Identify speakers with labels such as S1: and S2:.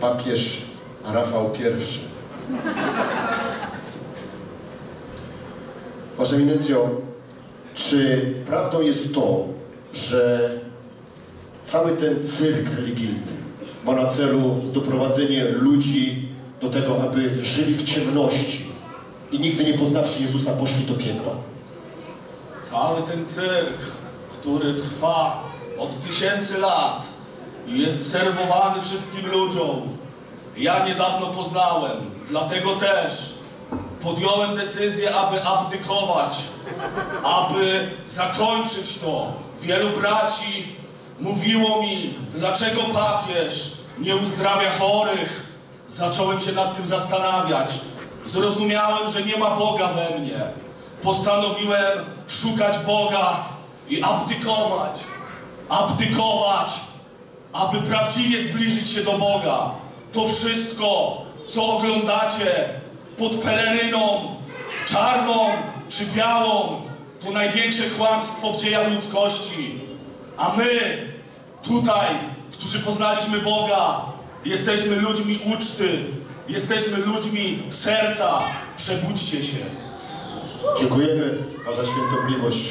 S1: papież Rafał I. Wasza Eminencjo, czy prawdą jest to, że cały ten cyrk religijny ma na celu doprowadzenie ludzi do tego, aby żyli w ciemności i nigdy nie poznawszy Jezusa poszli do piekła?
S2: Cały ten cyrk, który trwa od 1000 lat i jest serwowany wszystkim ludziom, ja niedawno poznałem, dlatego też podjąłem decyzję, aby abdykować, aby zakończyć to. Wielu braci mówiło mi, dlaczego papież nie uzdrawia chorych. Zacząłem się nad tym zastanawiać. Zrozumiałem, że nie ma Boga we mnie. Postanowiłem szukać Boga i abdykować. Abdykować, aby prawdziwie zbliżyć się do Boga. To wszystko, co oglądacie pod peleryną, czarną czy białą, to największe kłamstwo w dziejach ludzkości. A my, tutaj, którzy poznaliśmy Boga, jesteśmy ludźmi uczty, jesteśmy ludźmi serca. Przebudźcie się.
S1: Dziękujemy, Wasza Świętobliwość.